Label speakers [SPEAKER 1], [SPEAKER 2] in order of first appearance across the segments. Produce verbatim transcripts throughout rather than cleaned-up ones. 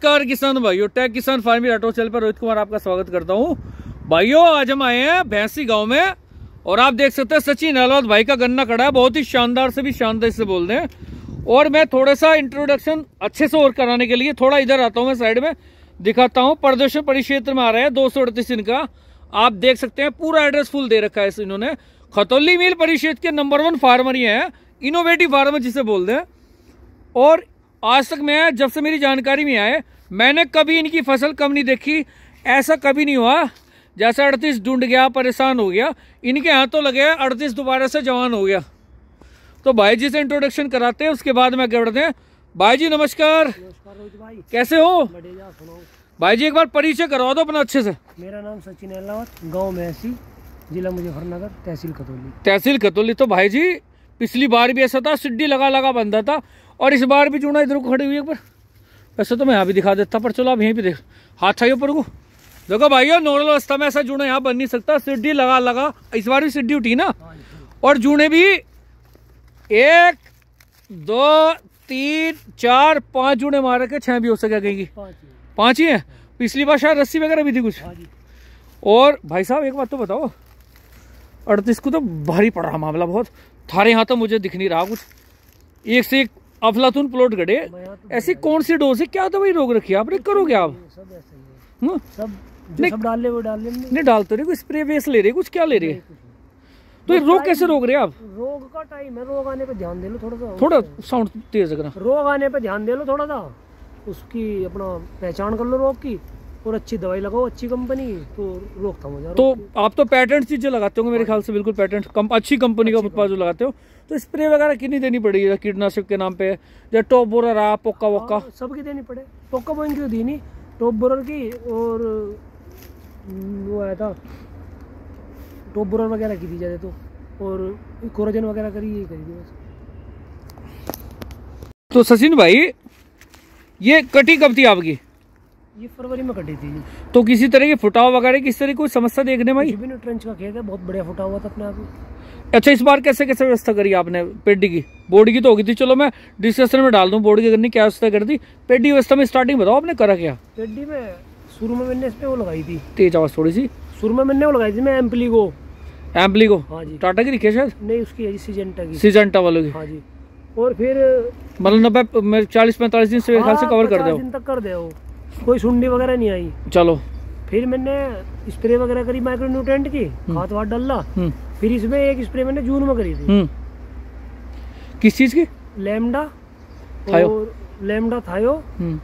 [SPEAKER 1] नमस्कार किसान भाइयों, टेक किसान फार्मिंग ऑटो चैनल पर रोहित कुमार आपका स्वागत करता हूं। भाइयों आज हम आए हैं भैंसी गांव में और आप देख सकते हैं सचिन अहलावत भाई का गन्ना खड़ा है, बहुत ही शानदार से भी शानदार से बोल रहे हैं। और मैं थोड़ा सा इंट्रोडक्शन अच्छे से और कराने के लिए थोड़ा इधर आता हूँ, मैं साइड में दिखाता हूँ। प्रदर्शन परिक्षेत्र में आ रहा है दो सौ अड़तीस इनका, आप देख सकते हैं पूरा एड्रेस फुल दे रखा है इन्होंने। खतौली मिल परिषद के नंबर वन फार्मर ये है, इनोवेटिव फार्मर जिसे बोलते हैं। और आज तक मैं जब से मेरी जानकारी में आए मैंने कभी इनकी फसल कम नहीं देखी, ऐसा कभी नहीं हुआ जैसे अड़तीस ढूंढ गया परेशान हो गया। इनके यहाँ तो लगे अड़तीस दोबारा से जवान हो गया। तो भाई जी से इंट्रोडक्शन कराते हैं, उसके बाद में आगे बढ़ते हैं। भाई जी नमस्कार।
[SPEAKER 2] नमस्कार रोहित भाई,
[SPEAKER 1] कैसे हो?
[SPEAKER 2] बढ़िया। सुनाओ
[SPEAKER 1] भाई जी एक बार परिचय करवा दो अपना अच्छे से।
[SPEAKER 2] मेरा नाम सचिन अहलावत, गांव महसी, जिला मुजफ्फरनगर, तहसील खतौली।
[SPEAKER 1] तहसील खतौली। तो भाई जी पिछली बार भी ऐसा था, सिड्डी लगा लगा बंधा था और इस बार भी चूना इधर को खड़ी हुई एक बार। वैसे तो मैं यहाँ भी दिखा देता पर चलो आप यहीं पे देख, हाथ आइए ऊपर को। देखो भाइयों नॉर्मल अवस्था में ऐसा जूना यहाँ बन नहीं सकता, सिड्डी लगा लगा। इस बार भी सिड्डी उठी ना, और जूने भी एक दो तीन चार पांच जूने मार के, छह भी हो सके कहीं की, पांच ही है। पिछली बार शायद रस्सी वगैरह भी थी कुछ। और भाई साहब एक बात तो बताओ, अड़तीस को तो भारी पड़ रहा मामला बहुत। थारे यहाँ तो मुझे दिख नहीं रहा कुछ, एक से एक अफलातून प्लॉट गड़े। ऐसी कौन सी डोज है, क्या दवाई रोक रखी है आपने, करोगे आप?
[SPEAKER 2] सब ऐसा ही है, सब जो सब डाल ले वो डाल ले।
[SPEAKER 1] नहीं डालते रहे, स्प्रे बेस ले रहे कुछ, क्या ले रहे? तो ये रोग कैसे रोक रहे आप?
[SPEAKER 2] रोग का टाइम है, रोग आने पे ध्यान दे लो थोड़ा सा।
[SPEAKER 1] थोड़ा साउंड तेज करना।
[SPEAKER 2] रोग आने पे ध्यान दे लो थोड़ा सा, उसकी अपना पहचान कर लो रोग की, और अच्छी दवाई लगाओ, अच्छी कंपनी, तो रोकथाम हो जाए।
[SPEAKER 1] तो आप तो पैटेंट चीजें लगाते होंगे मेरे ख्याल से, बिल्कुल पैटेंट कम, अच्छी कंपनी का उत्पाद जो लगाते हो। तो स्प्रे वगैरह कितनी देनी पड़ेगी कीटनाशक के नाम पे, या टॉप बोरर रहा, पोक्का वोक्का?
[SPEAKER 2] सबकी देनी पड़े। पोक्का बोइन की दी नहीं, टॉप बोरर की, और वो आया था टॉप बोरर वगैरह की दी जाए तो, और कोरोजन वगैरह करी, यही करी थी बस।
[SPEAKER 1] तो सचिन भाई ये कटी कब थी आपकी?
[SPEAKER 2] ये फरवरी में कटी थी।
[SPEAKER 1] तो किसी तरह की फुटाव वगैरह किस तरह की कोई समस्या देखने में?
[SPEAKER 2] ट्रेंच का खेत है, बहुत बढ़िया फुटा हुआ था अपने आप ही।
[SPEAKER 1] अच्छा इस बार कैसे कैसे व्यवस्था करी आपने? पेडी की, बोर्ड की तो होगी थी, चलो मैं डिस्कशन में डाल दूं बोर्ड की करनी क्या व्यवस्था कर दी। पेडी व्यवस्था में स्टार्टिंग बताओ आपने करा क्या?
[SPEAKER 2] पेडी में शुरू में मैंने इसमें वो लगाई थी,
[SPEAKER 1] तेज आवाज थोड़ी सी।
[SPEAKER 2] शुरू में मैंने वो लगाई थी मैं एम्प्लीगो।
[SPEAKER 1] एम्प्लीगो?
[SPEAKER 2] हाँ जी।
[SPEAKER 1] टाटा की रखी है शायद?
[SPEAKER 2] नहीं उसकी है सिजेंटा की।
[SPEAKER 1] सिजेंटा वालों की?
[SPEAKER 2] हाँ जी। और फिर
[SPEAKER 1] मतलब नब्बे चालीस पैंतालीस दिन से ख्याल से कवर कर दो।
[SPEAKER 2] दिन तक कर दो, कोई सुंडी वगैरह नहीं आई।
[SPEAKER 1] चलो
[SPEAKER 2] फिर मैंने स्प्रे वगैरह करी माइक्रो न्यूट्रेंट की, खाद वाद डाला। फिर इसमें एक स्प्रे मैंने जून में करी थी।
[SPEAKER 1] किस चीज की?
[SPEAKER 2] लैम्डा
[SPEAKER 1] थायो।
[SPEAKER 2] और लैम्डा थायो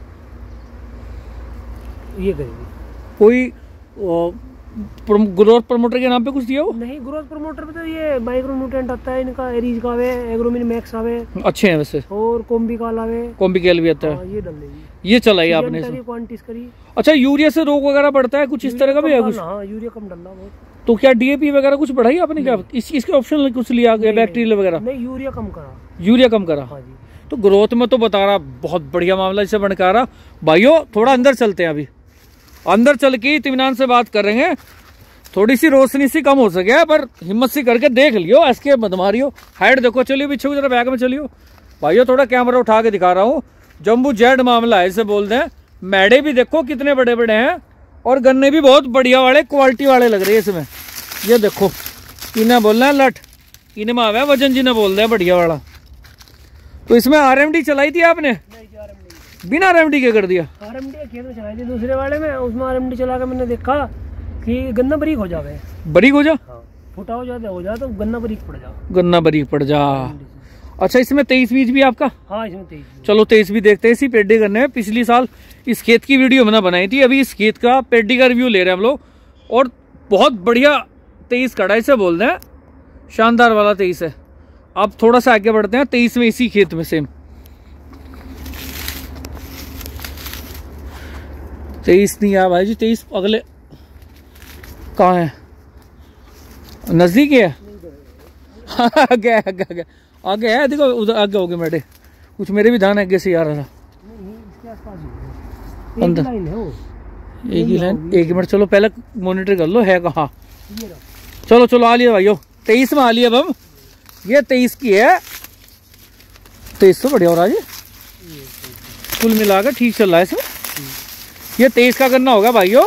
[SPEAKER 2] ये करी थी।
[SPEAKER 1] कोई ग्रोथ प्रमोटर के नाम पे कुछ दिया हो?
[SPEAKER 2] नहीं, ग्रोथ प्रमोटर पे तो ये माइक्रो न्यूट्रेंट आता है इनका, एरीज का आवे, एग्रोमिन मैक्स आवे,
[SPEAKER 1] अच्छे हैं वैसे, और
[SPEAKER 2] कॉम्बिकाल आवे,
[SPEAKER 1] कॉम्बिकाल भी आता है।
[SPEAKER 2] हाँ, ये डाल देंगे,
[SPEAKER 1] ये चलाई आपने
[SPEAKER 2] क्वांटिस करी।
[SPEAKER 1] अच्छा यूरिया से रोग वगैरह बढ़ता है कुछ इस तरह का भी है कुछ?
[SPEAKER 2] हाँ यूरिया कम डालना बहुत।
[SPEAKER 1] तो क्या डीएपी वगैरह कुछ बढ़ाई आपने क्या? इस, इसके ऑप्शन कुछ लिया गया बैक्टीरियल वगैरह?
[SPEAKER 2] नहीं यूरिया कम करा।
[SPEAKER 1] यूरिया कम करा?
[SPEAKER 2] हाँ जी।
[SPEAKER 1] तो ग्रोथ में तो बता रहा बहुत बढ़िया मामला इसे बनका रहा। भाइयों थोड़ा अंदर चलते हैं, अभी अंदर चल के इत्मीनान से बात करेंगे। थोड़ी सी रोशनी सी कम हो सके पर हिम्मत सी करके देख लियो, ऐसे मत मारियो। हाइट देखो, चलियो पीछे जरा बैग में चलियो। भाइयों थोड़ा कैमरा उठा के दिखा रहा हूँ, जम्बू जेड मामला है इसे बोलते हैं। मैडे भी देखो कितने बड़े बड़े हैं, और गन्ने भी बहुत बढ़िया वाले क्वालिटी वाले लग रहे हैं इसमें। ये देखो इन्हें बोलना है लट, इनमें आवे वजन जिन्हें बोलते हैं बढ़िया वाला। तो इसमें आरएमडी चलाई थी आपने? बिना आरएमडी के कर दिया? आरएमडी
[SPEAKER 2] खेत में चलाई थी दूसरे वाले में, उसमें आरएमडी चला कर मैंने देखा कि गन्ना बरीक हो जावे।
[SPEAKER 1] बरीक हो जा?
[SPEAKER 2] हाँ। फुटा हो जाता हो जा तो गन्ना बरीक पड़ जा।
[SPEAKER 1] गन्ना बरीक पड़ जा। अच्छा इसमें तेईस बीज भी आपका?
[SPEAKER 2] हाँ इसमें तेईस।
[SPEAKER 1] चलो तेईस भी देखते हैं। इसी पेडी करने में पिछली साल इस खेत की वीडियो मैंने बनाई थी, अभी इस खेत का पेडी का रिव्यू ले रहे हैं हम लोग। और बहुत बढ़िया तेईस कढ़ाई से बोल रहे हैं, शानदार वाला तेईस है। अब थोड़ा सा आगे बढ़ते हैं, तेईस में इसी खेत में सेम तेईस नहीं आया भाई जी। तेईस अगले कहाँ है? नजदीक है? आगे आगे आगे आगे है, देखो उधर आगे हो गए मेरे कुछ, मेरे भी धान आगे से आ रहा था अंदर। एक ही लाइन, एक मिनट चलो पहले मॉनिटर कर लो है कहाँ। चलो चलो आ लिया भाइयों, तेईस में आ लिया अब हम। ये तेईस की है, तेईस तो बढ़िया हो रहा है, कुल मिलाकर ठीक चल रहा है इसमें। ये तेईस का गन्ना होगा भाइयों।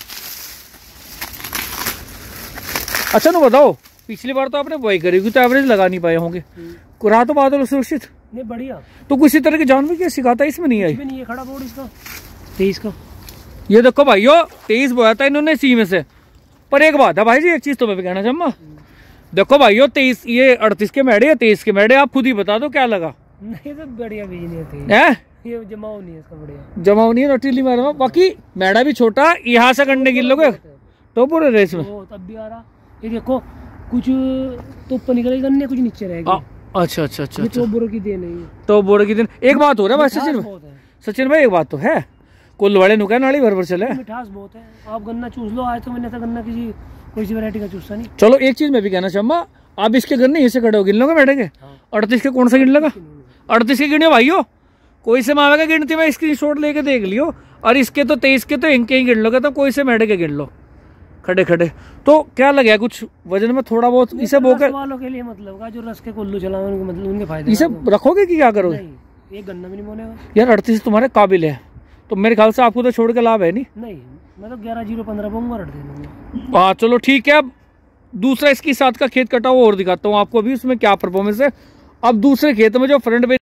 [SPEAKER 1] अच्छा ना बताओ, पिछली बार तो आपने बुआई करी तो एवरेज लगा नहीं पाए होंगे, रहा तो बादल सुरक्षित
[SPEAKER 2] नहीं बढ़िया।
[SPEAKER 1] तो किसी तरह की जानवर क्या सिखाता इसमें नहीं आई?
[SPEAKER 2] नहीं है खड़ा बोर्ड इसका तेईस का।
[SPEAKER 1] ये देखो भाइयों तेईस बोया था इन्होंने सी में से। पर एक बात है भाई जी, एक चीज तो मैं भी कहना चाहूंगा, देखो भाइयों तेईस ये अड़तीस के मेढ़े या तेईस के मेढ़े, आप खुद ही बता दो क्या लगा।
[SPEAKER 2] नहीं तो बढ़िया बीज नहीं
[SPEAKER 1] है,
[SPEAKER 2] ये जमाव नहीं है इसका, बढ़िया
[SPEAKER 1] जमाव नहीं है, रटीली मारा। बाकी मेढ़ा भी छोटा, यहाँ से गन्ने गिन लोगे तो पूरे रेस में
[SPEAKER 2] तब भी आ रहा। ये देखो कुछ तो ऊपर निकलेगी गन्ने, कुछ नीचे रहेगी।
[SPEAKER 1] अच्छा अच्छा अच्छा
[SPEAKER 2] ये तो बोरो की देन है।
[SPEAKER 1] तो बोरो की दिन एक बात हो रहा है भाई सचिन सचिन भाई, एक बात तो है, कुल वाले नुका नाली भर भर चले,
[SPEAKER 2] मिठास बहुत है। आप गन्ना चूस लो, आज तो मैंने ऐसा गन्ना किसी कोई सी वैरायटी का चूसा नहीं।
[SPEAKER 1] चलो एक चीज मैं भी कहना चाहूंगा, आप इसके गन्ने ऐसे खड़े हो गिन लोगे बैठेंगे, अड़तीस के कौन सा गिन लगा? अड़तीस के गिनियो भाइयों, कोई से मावे का गिनती में स्क्रीन शॉट लेके देख लियो, और इसके तो तेईस के तो इनके ही गिन लोगे, तो कोई से मेढ़े के गिन लो खड़े खड़े। तो क्या लगे कुछ वजन में थोड़ा बहुत इसे बोकर
[SPEAKER 2] वालों के लिए मतलब का जो रस के कुल्लू चलाओ उनके मतलब उनके फायदे
[SPEAKER 1] इसे रखोगे कि क्या करोगे?
[SPEAKER 2] ये गन्ना भी नहीं बोलेगा
[SPEAKER 1] यार, अड़तीस तुम्हारे काबिल है तो मेरे ख्याल से आपको तो छोड़ के लाभ है नहीं।
[SPEAKER 2] नहीं मैं तो ग्यारह जीरो पंद्रह पाऊंगा रट देंगे।
[SPEAKER 1] हाँ चलो ठीक है। अब दूसरा इसके साथ का खेत कटा हुआ और दिखाता हूँ आपको अभी उसमें क्या परफॉर्मेंस है। अब दूसरे खेत में जो फ्रंट पे